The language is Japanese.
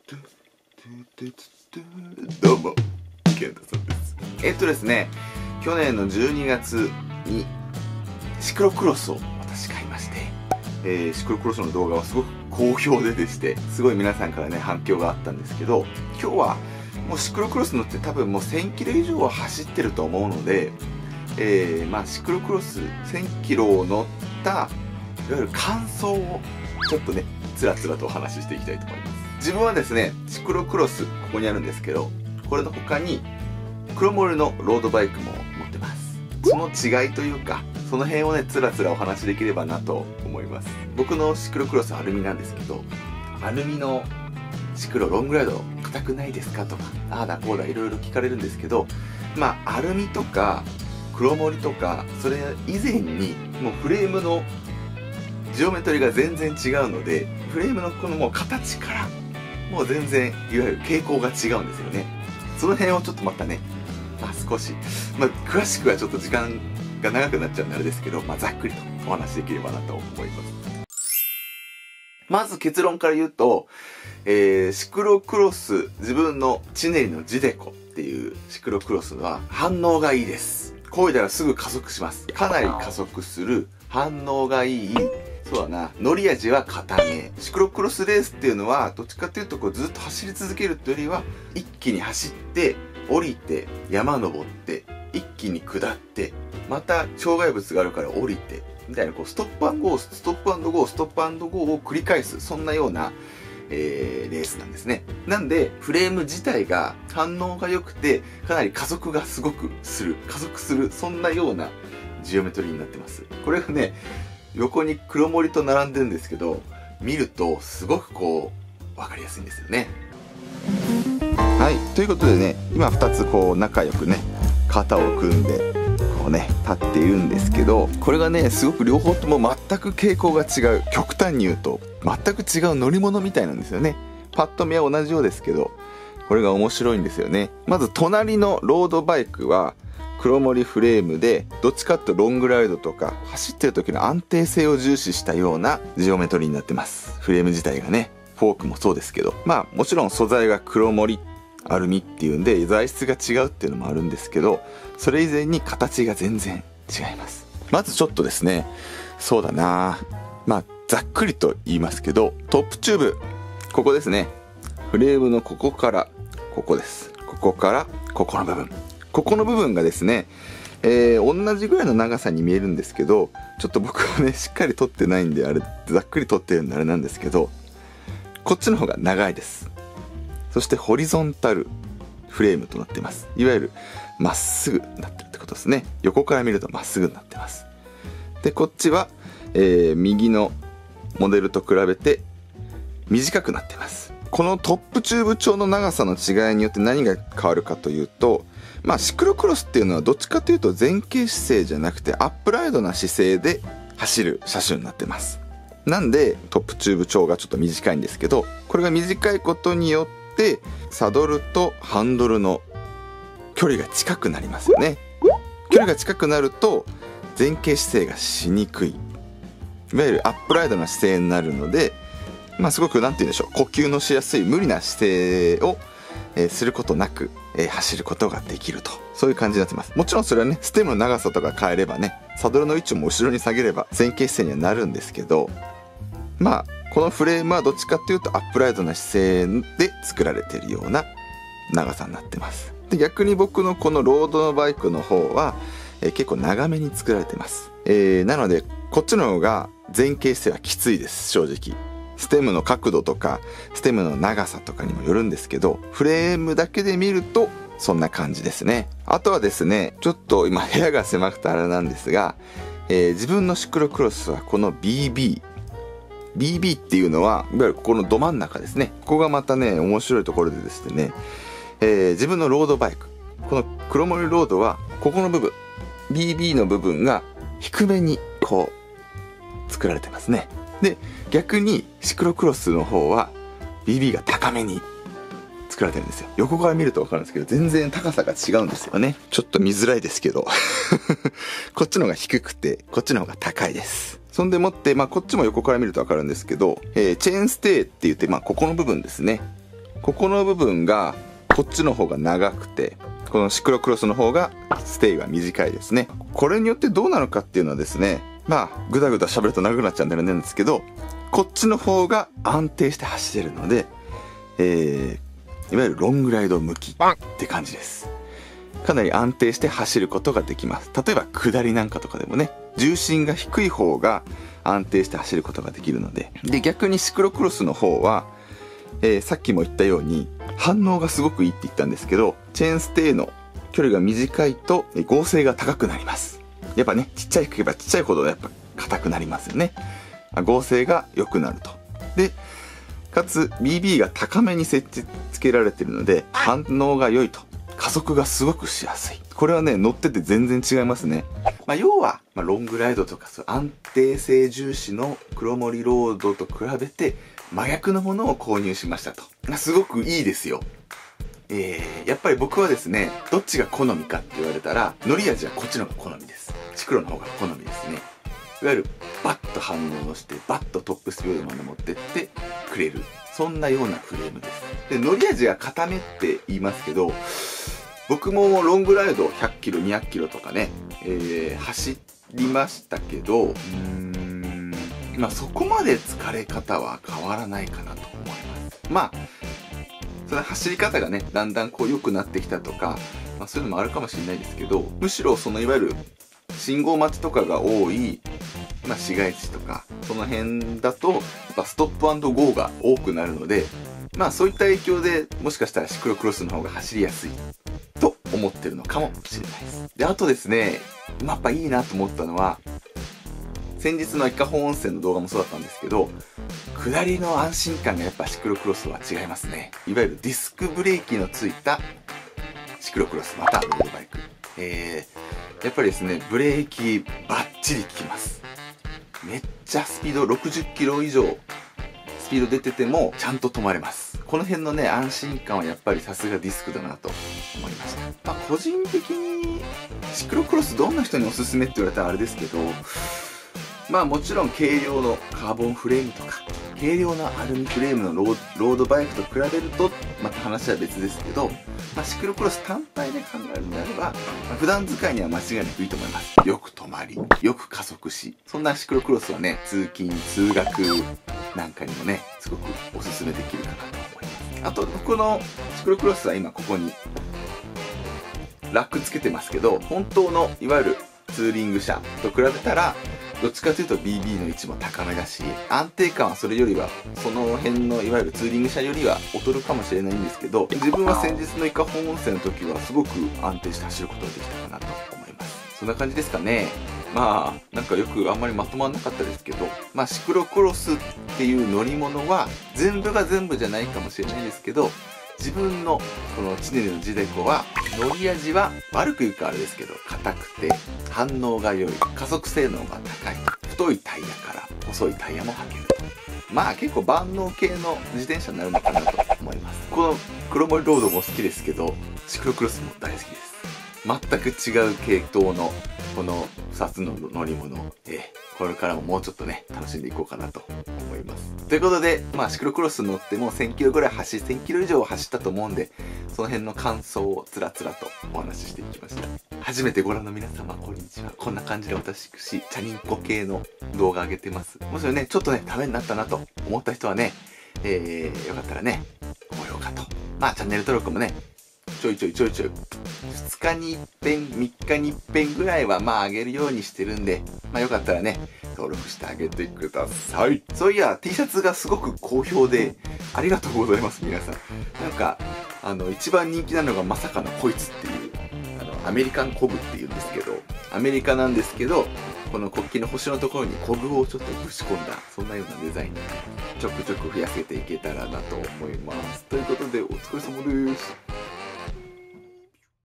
どうも健太さんです。ですね、去年の12月にシクロクロスを私買いまして、シクロクロスの動画はすごく好評ででして、すごい皆さんからね反響があったんですけど、今日はもうシクロクロス乗って多分もう1000キロ以上は走ってると思うので、シクロクロス1000キロを乗ったいわゆる感想をちょっとねつらつらとお話ししていきたいと思います。自分はですね、シクロクロスここにあるんですけど、これの他に黒森のロードバイクも持ってます。その違いというか、その辺をねつらつらお話しできればなと思います。僕のシクロクロスアルミなんですけど、アルミのシクロロングライド硬くないですかとか、ああだこうだいろいろ聞かれるんですけど、アルミとか黒森とかそれ以前にもうフレームのジオメトリが全然違うので、フレームのこのもう形からもう全然いわゆる傾向が違うんですよね。その辺をちょっとまたね、少し、詳しくはちょっと時間が長くなっちゃうんであれですけど、ざっくりとお話しできればなと思います。まず結論から言うと、シクロクロス、自分のチネリのジデコっていうシクロクロスは反応がいいです。漕いだらすぐ加速します。かなり加速する、反応がいい、そうだな、乗り味は硬め。シクロクロスレースっていうのはどっちかっていうとずっと走り続けるっていうよりは、一気に走って降りて山登って一気に下ってまた障害物があるから降りてみたいな、ストップ&ゴーストップ&ゴーストップ&ゴーを繰り返す、そんなような、レースなんですね。なんでフレーム自体が反応が良くて、かなり加速がすごく加速する、そんなようなジオメトリーになってます。これがね、横に黒森と並んでるんですけど、見るとすごく分かりやすいんですよね。はい、ということでね、今2つ仲良くね肩を組んで立っているんですけど、これがねすごく両方とも全く傾向が違う、極端に言うと全く違う乗り物みたいなんですよね。パッと見は同じようですけど、これが面白いんですよね。まず隣のロードバイクは黒森フレームで、どっちかっていうとロングライドとか走ってる時の安定性を重視したようなジオメトリーになってます。フレーム自体がね、フォークもそうですけど、もちろん素材が黒森アルミっていうんで材質が違うっていうのもあるんですけど、それ以前に形が全然違います。まずちょっとですね、そうだな、ざっくりと言いますけど、トップチューブここですね。フレームのここからここです。ここからここの部分、ここの部分がですね、同じぐらいの長さに見えるんですけど、ちょっと僕はねしっかり撮ってないんで、あれざっくり撮ってるんであれなんですけど、こっちの方が長いです。そしてホリゾンタルフレームとなっています。いわゆるまっすぐなってるってことですね。横から見るとまっすぐになってます。でこっちは、右のモデルと比べて短くなってます。このトップチューブ調の長さの違いによって何が変わるかというと、シクロクロスっていうのはどっちかというと前傾姿勢じゃなくてアップライドな姿勢で走る車種になってます。なんでトップチューブ調がちょっと短いんですけど、これが短いことによってサドルとハンドルの距離が近くなりますよね。距離が近くなると前傾姿勢がしにくい、いわゆるアップライドな姿勢になるので、すごくなんて言うんでしょう、呼吸のしやすい無理な姿勢を、することなく、走ることができると、そういう感じになってます。もちろんそれはね、ステムの長さとか変えればね、サドルの位置も後ろに下げれば前傾姿勢にはなるんですけど、このフレームはどっちかっていうとアップライドな姿勢で作られているような長さになってます。で逆に僕のこのロードのバイクの方は、結構長めに作られてます。なのでこっちの方が前傾姿勢はきついです。正直ステムの角度とかステムの長さとかにもよるんですけど、フレームだけで見るとそんな感じですね。あとはですね、ちょっと今部屋が狭くてあれなんですが、自分のシクロクロスはこの BB っていうのはいわゆるここのど真ん中ですね。ここがまたね面白いところでですね、自分のロードバイク、この黒森ロードはここの部分 BB の部分が低めに作られてますね。で逆にシクロクロスの方は BB が高めに作られてるんですよ。横から見ると分かるんですけど、全然高さが違うんですよね。ちょっと見づらいですけどこっちの方が低くてこっちの方が高いです。そんでもって、こっちも横から見ると分かるんですけど、チェーンステイって言って、ここの部分ですね、 ここの部分がこっちの方が長くて、このシクロクロスの方がステイが短いですね。これによってどうなのかっていうのはですね、まあグダグダ喋ると長くなっちゃうんであれなんですけど、こっちの方が安定して走れるので、いわゆるロングライド向きって感じです。かなり安定して走ることができます。例えば下りなんかとかでもね、重心が低い方が安定して走ることができるので、逆にシクロクロスの方は、さっきも言ったように反応がすごくいいって言ったんですけど、チェーンステイの距離が短いと剛性が高くなります。やっぱね、ちっちゃい服けばちっちゃいほどやっぱ硬くなりますよね。剛性が良くなると。でかつ BB が高めに設置付けられているので反応が良いと。加速がすごくしやすい。これはね、乗ってて全然違いますね。要は、ロングライドとかそう安定性重視の黒森ロードと比べて真逆のものを購入しましたと。すごくいいですよ。やっぱり僕はですね、どっちが好みかって言われたら、乗り味はこっちの方が好みです。シクロの方が好みですね。いわゆるバッと反応してバッとトップスピードまで持ってってくれる、そんなようなフレームです。で乗り味は固めって言いますけど、僕もロングライド100キロ200キロとかね、走りましたけど、そこまで疲れ方は変わらないかなと思います。それ走り方がねだんだんこう良くなってきたとか、そういうのもあるかもしれないですけど、むしろそのいわゆる信号待ちとかが多い、市街地とかその辺だとやっぱストップ&ゴーが多くなるので、そういった影響でもしかしたらシクロクロスの方が走りやすいと思ってるのかもしれないです。であとですね、やっぱいいなと思ったのは、先日の伊香保温泉の動画もそうだったんですけど、下りの安心感がやっぱシクロクロスは違いますね。いわゆるディスクブレーキのついたシクロクロスまたはロードバイク、やっぱりですね、ブレーキバッチリ効きます。めっちゃスピード60キロ以上スピード出ててもちゃんと止まれます。この辺のね安心感はやっぱりさすがディスクだなと思いました。個人的にシクロクロスどんな人におすすめって言われたらあれですけど、もちろん軽量のカーボンフレームとか軽量なアルミフレームのロードバイクと比べるとまた話は別ですけど、シクロクロス単体で考えるのであれば、普段使いには間違いなくいいと思います。よく止まり、よく加速し、そんなシクロクロスはね、通勤通学なんかにもねすごくおすすめできるかなと思います。あと僕のシクロクロスは今ここにラックつけてますけど、本当のいわゆるツーリング車と比べたらどっちかというと BB の位置も高めだし、安定感はそれよりはその辺のいわゆるツーリング車よりは劣るかもしれないんですけど、自分は先日の伊香保温泉の時はすごく安定して走ることができたかなと思います。そんな感じですかね。なんかよくあんまりまとまんなかったですけど、シクロクロスっていう乗り物は全部が全部じゃないかもしれないですけど、自分のこのチネルのジデコは乗り味は悪く言うかあれですけど硬くて反応が良い、加速性能が高い、太いタイヤから細いタイヤも履けると、結構万能系の自転車になるのかなと思います。この黒森ロードも好きですけど、シクロクロスも大好きです。全く違う系統のこの2つの乗り物を、これからももうちょっとね楽しんでいこうかなと思います。ということでシクロクロス乗っても1000キロぐらい1000キロ以上走ったと思うんで、その辺の感想をつらつらとお話ししていきました。初めてご覧の皆様こんにちは。こんな感じで私チャリンコ系の動画上げてます。もしねちょっとねためになったなと思った人はね、よかったらね高評価とチャンネル登録もねちょい2日に一遍3日に一遍ぐらいは上げるようにしてるんで、よかったらね登録してあげてください。そういや T シャツがすごく好評でありがとうございます皆さん。なんか一番人気なのがまさかのこいつっていうアメリカンコブっていうんですけど、アメリカなんですけどこの国旗の星のところにコブをちょっとぶち込んだそんなようなデザインにちょくちょく増やせていけたらなと思います。ということでお疲れ様です。